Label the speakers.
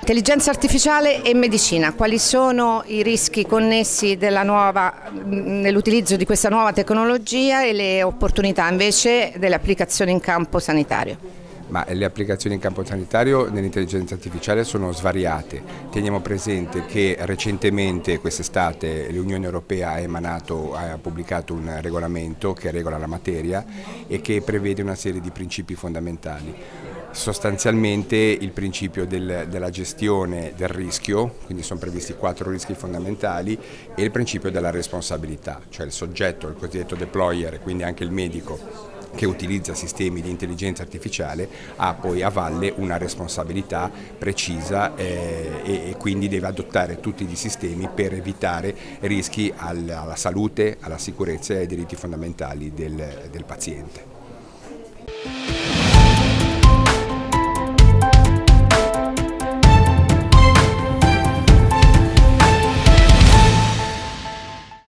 Speaker 1: Intelligenza artificiale e medicina, quali sono i rischi connessi nell'utilizzo di questa nuova tecnologia e le opportunità invece delle applicazioni in campo sanitario?
Speaker 2: Le applicazioni in campo sanitario nell'intelligenza artificiale sono svariate. Teniamo presente che recentemente, quest'estate, l'Unione Europea ha pubblicato un regolamento che regola la materia e che prevede una serie di principi fondamentali. Sostanzialmente il principio della gestione del rischio, quindi sono previsti 4 rischi fondamentali, e il principio della responsabilità, cioè il soggetto, il cosiddetto deployer, quindi anche il medico che utilizza sistemi di intelligenza artificiale ha poi a valle una responsabilità precisa e quindi deve adottare tutti i sistemi per evitare rischi alla salute, alla sicurezza e ai diritti fondamentali del paziente.